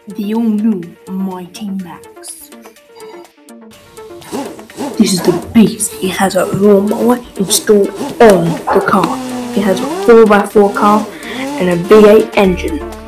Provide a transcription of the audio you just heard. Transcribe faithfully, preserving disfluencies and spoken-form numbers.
The all-new Mighty Max. This is the beast. It has a lawnmower installed on the car. It has a four by four car and a V eight engine.